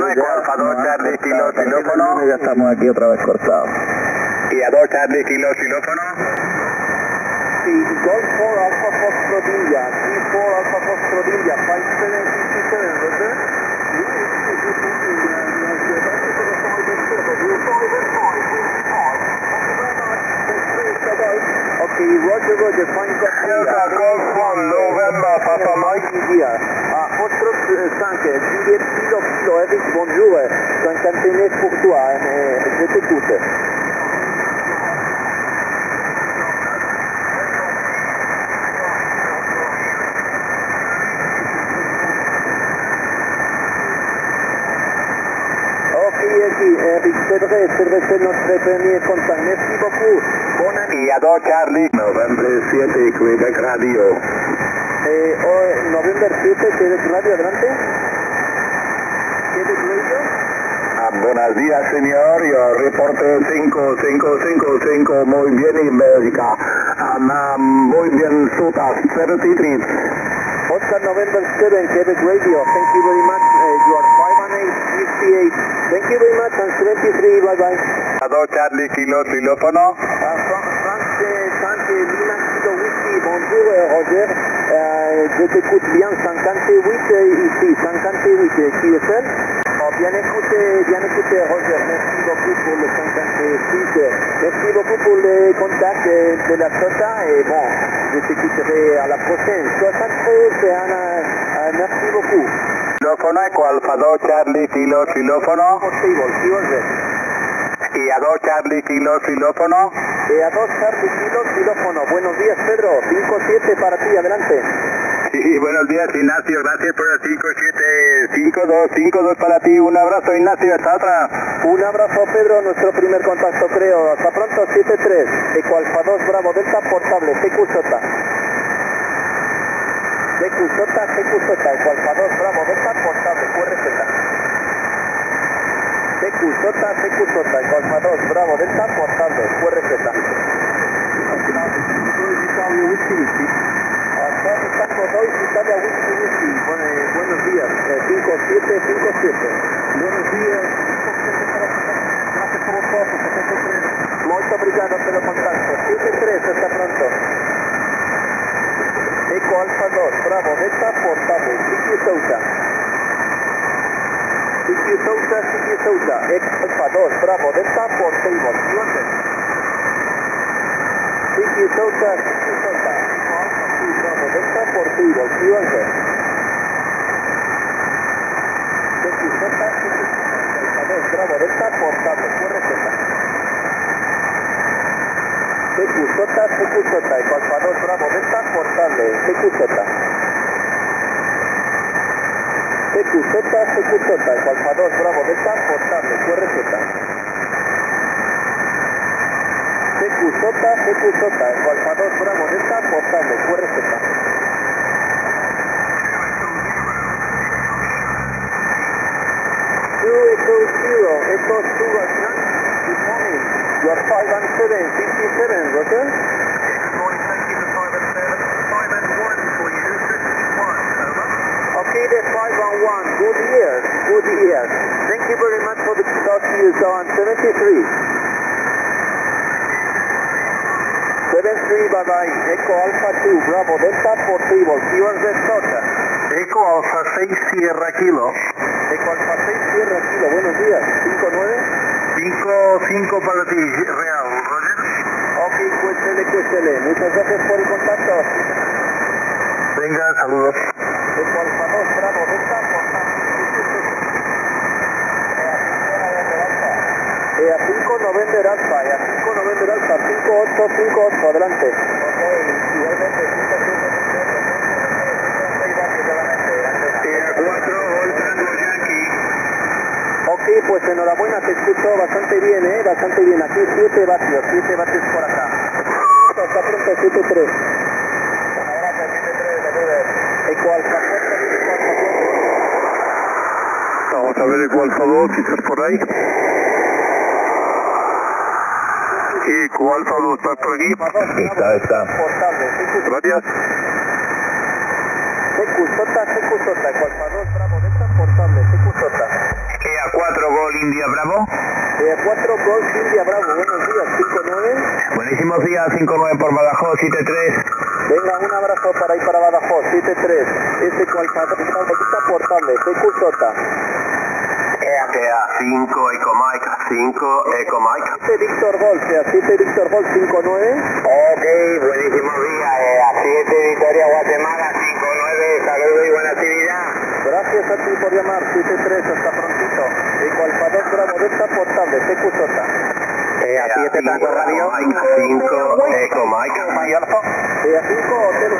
Eco Alfa 2 Charlie Kilo xilófono. Ya estamos aquí otra vez cortados. Y a 2 Charlie Kilo xilófono. Sí, Golf 4 Alpha Foxtrot India, 34 Alpha Foxtrot India, 5757, Roger. Okay, Roger, fine Golf 1 November Papa Mike. India. Foxtrot 5, Juliette Kilo, Eric, bonjour, c'est un cantonais pour toi, je t'écoute. Eric, c'est vrai, c'est notre premier contact. Merci beaucoup. Bonne année. Y a 2 Charlie. November 7 Quebec Radio. November 7, Quebec Radio, adelante. Quebec Radio. Buenos días, señor. Yo reporte 5555. Muy bien, y Bélgica. Muy bien, Suta 33. Oscar November 7, Quebec Radio. Thank you very much. You are 51858. Thank you very much. And 73. Bye bye. A 2 Charlie Kilo xilófono. France Lima Kilo Whisky. Bonjour, Roger. Je t'écoute bien. 58 ici. 58 QSL. Bien écouté, Roger. Merci beaucoup pour le 56. Merci beaucoup pour le contact de la SOTA. Et bon, je t'écouterai à la prochaine. 73, merci beaucoup. Xilófono Eco Alfa 2 Charlie Kilo xilófono. Y a 2 Charlie Kilo xilófono. Y a 2 Charlie Kilo xilófono. Buenos días, Pedro. 5-7 para ti, adelante. Sí, buenos días, Ignacio. Gracias por el 5752 para ti. Un abrazo, Ignacio. Hasta otra. Un abrazo, Pedro. Nuestro primer contacto, creo. Hasta pronto, 73. Eco Alfa 2 Bravo Delta, portable. CQJ. Eco Alfa 2 Bravo Delta, portable. QRZ. CQJ. Eco Alfa 2 Bravo Delta, portable. QRZ. Tango 2, Italia Whisky. Buenos días, 5757. Buenos días. Gracias por un poco, 73. Muito obrigado pelo contacto. 73, hasta pronto. Eco Alfa 2, Bravo Delta, portable. CQ Sousa. Eco Alfa 2, Bravo Delta, portable. CQ Sousa. Delta Portivo, QRZ. Bravo Delta, portable, QRZ. CQJ, Alfa 2 Bravo Delta, portable, CQJ, Alfa 2 Bravo Delta, portable, QRZ. CQJ, Alfa 2 Bravo Delta, portable, QRZ. Echo 2, good morning. You are 5-7, 57, Roger? Good morning, thank you for 5-7. 5-1 for you, 51, over. Okay, the 5-1, good year. Thank you very much for the talk to you, so on 73. 73, bye-bye. Echo Alpha 2, Bravo Delta, Portivo, QRZ SOTA. Eco Alfa 6 Sierra Kilo. Eco Alfa 6 Sierra Kilo, buenos días. 5-9. 5-5 para ti, real, Roger. Ok, QSL. Muchas gracias por el contacto. Venga, saludos. Eco Alfa 2, Bravo Delta, a 5 November Alpha, 5858, adelante. Ok, igualmente, 4 Voltando Yankee. Ok, pues enhorabuena, te escucho bastante bien, bastante bien. Aquí 7 vatios por acá. Hasta pronto, 7-3. Un abrazo, 7-3, saludos. Eco Alfa 4, Vamos a ver Eco Alfa 2, si estás por ahí. Eco Alfa 2, ¿estás por aquí? Está. portable, Gracias. CQJ, Eco Alfa 2, Bravo Delta, portable, CQJ. A India Bravo. 4 Golf India Bravo, buenos días, 59. Buenísimos días, 59 por Badajoz, 73. Venga, un abrazo para ir para Badajoz, 73. Este Cualpador está portable, CQJ. EA 5 Eco Mike, 5 Eco Mike. 7 Víctor Golf, 7 Víctor Golf, 59. Ok, buenísimos días, EA 7 Victoria Guatemala, 59, saludos y buena actividad. Gracias a ti por llamar, 73, hasta prontito. Cualpador Bravo, está portable, CQJ. EA 7 Tango Radio, 5 Eco Mike. EA 5 Hotel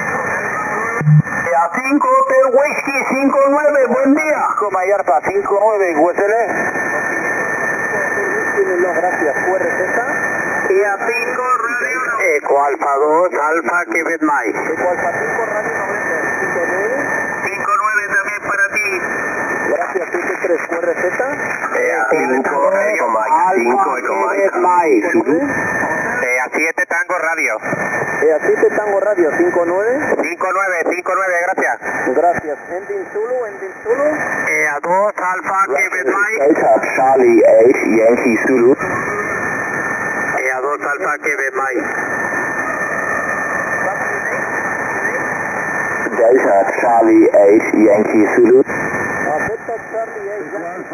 EA 5 Hotel Whisky, 59, buen día. Mayarpa, 59, USL. Gracias, QRZ. EA 5 Radio Eco Alfa 2, Alfa Quebec Mike. Eco Alfa 5 Radio 59. 59 también para ti. Gracias, 73, QRZ. EA 5 Eco Mike, 5 Eco Mike. EA 7 Tango Radio. EA 7 Tango Radio, 59. 59, gracias. Gracias. Ending Zulu. EA 2 Alfa Quebec Mike. Charlie 8 Yankee Zulu. EA 2 Alfa Quebec Mike. Delta Charlie 8 Yankee Zulu. Delta Charlie 8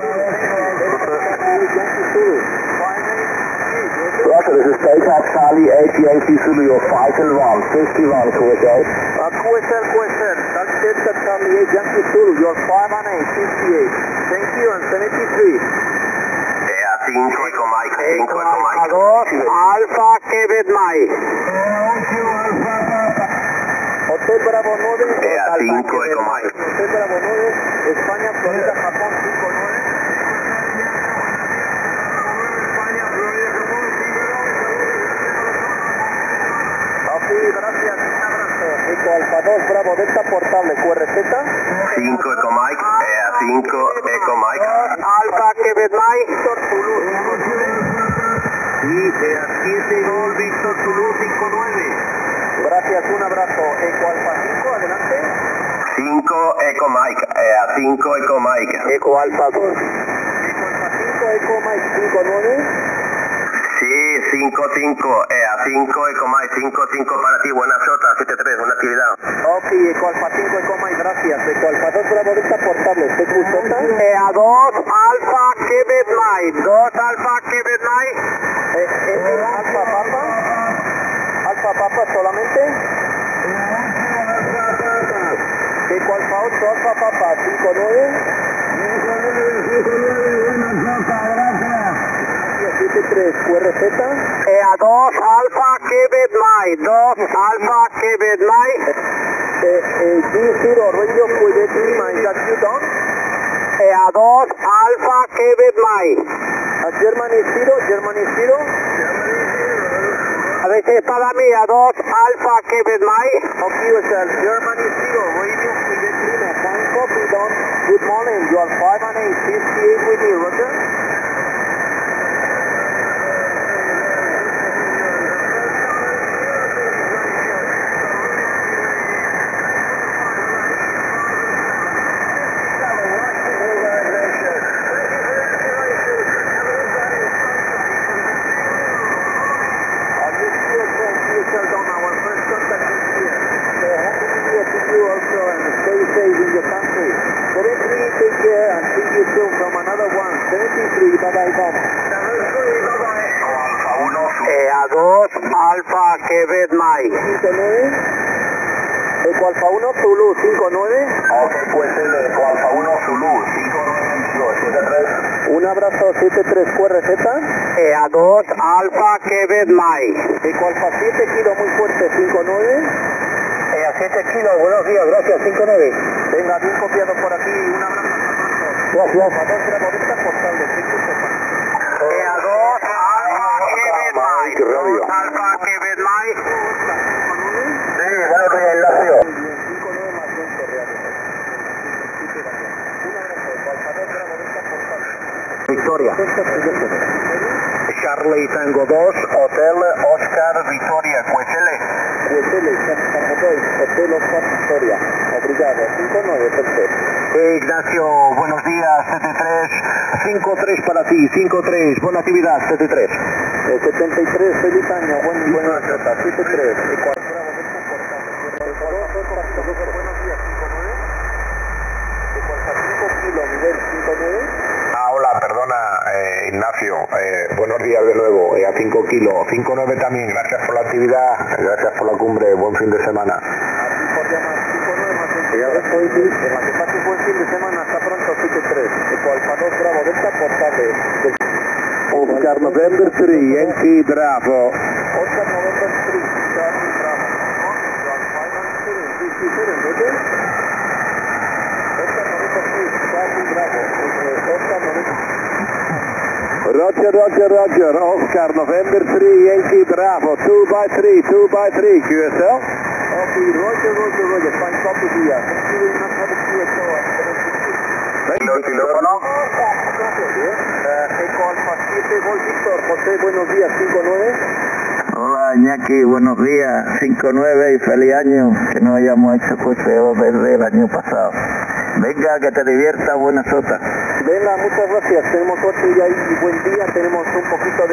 Yankee Zulu. Roger, this is Delta Charlie 8 Yankee Zulu, you're 5 and 1, 51 QSL. QSL. That's Delta Charlie 8 Yankee Zulu, you're 5 and 8, 58. Thank you, and 73. EA 5 Eco Mike, 5 Eco Mike. 2 Alfa Quebec Mike. Hotel Bravo 9. EA 5 Eco Mike. Hotel Bravo 9, España, Florida, Japón, 59. Ok, gracias, un abrazo. Eco Alfa 2, Bravo, Delta portable, QRZ. 5 Eco Mike, EA 5 Eco Mike. Alfa Quebec Mike. Víctor Zulu. Y EA 7 Gol Víctor Zulu, 59. Gracias, un abrazo. Eco Alfa 5, adelante. 5 Eco Mike, EA 5 Eco Mike. Eco Alfa 2. Eco Alfa 5, Eco Mike 59. Sí, 5 EA 5 Eco Mike, 5 para ti, buena sota, 73, buena actividad. Ok, Eco Alfa 5, Eco Mike, gracias. Eco Alfa 2, Bravo, Delta portable, CQZ. EA 2, Alfa Quebec Mike. 2 Alfa Quebec Mike. Alfa Papa. Alfa Papa solamente. Eco Alfa 8, Alfa Papa, 59. 73, QRZ. EA 2, Alfa Quebec Mike. 2 Alfa Quebec Mike. G0, Radio Quebec Lima, is that you done? EA 2, Alfa Quebec Mike. Germany 0. A veces para mí, a 2 Alfa Quebec Mike. Ok, USL, Germany 0, Radio Quebec Lima, fine copy done. Good morning, you are 5 and 8, 58 with you, Roger. EA 2, Alfa Quebec Mike. 59. Eco Alfa 1, Zulu, 59. Ok, pues el Eco Alfa 1 Zulu, 59, 73. Un abrazo, 73, QRZ. EA 2, Alfa Quebec Mike. Eco Alfa 7, kilo muy fuerte, 59. EA 7 kilos, buenos días, gracias, 59. Venga, bien copiado por aquí, un abrazo. Gracias. A 2 Bravo, Delta portable, EA 2 Alfa Quebec Mike. 2 Alfa Quebec Mike. Sí, bueno, que enlace. 59 más 20 reales. Un abrazo, Alfa 2 Bravo, Delta portable. Victoria. Charlie Tango 2, Hotel Oscar Victoria, QSL. QSL, Hotel Oscar Victoria. Obrigado, 59, perfecto. Ignacio, buenos días, 73, 5-3 para ti, 5-3, buena actividad, 73. 73, feliz año, buena nota, 73. Hola, perdona, Ignacio, buenos días de nuevo, a 5 kilos, 5-9 también, gracias por la actividad, gracias por la cumbre, buen fin de semana. Así por llamar, 5-9 ya estoy listo, que pase buen fin de semana, hasta pronto, 7-3, Eco Alfa 2 Bravo, Delta, portable. Oscar November 3, Yankee Bravo. Oscar November 3, Charlie Bravo. Roger, Oscar November 3, Yankee Bravo, 2x3, QSL. Okay, Roger, fine copy here. Thank you very much for the QSL. ¿Teléfono? Eco Alfa 7, Gol Víctor, José, buenos días, 5-9. Hola Iñaki, buenos días, 5-9 y feliz año, que no hayamos hecho cocheo desde el año pasado. Venga, que te divierta, buena sota. Venga, muchas gracias, tenemos suerte y ahí buen día, tenemos un poquito